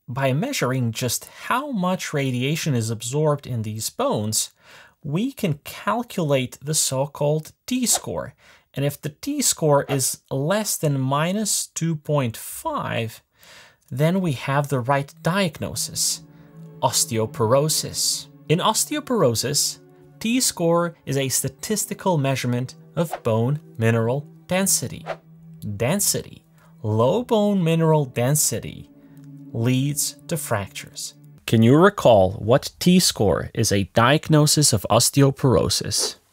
By measuring just how much radiation is absorbed in these bones, we can calculate the so-called t-score. And if the t-score is less than minus 2.5, then we have the right diagnosis: osteoporosis. In osteoporosis, t-score is a statistical measurement of bone mineral density. Low bone mineral density leads to fractures. Can you recall what t-score is a diagnosis of osteoporosis?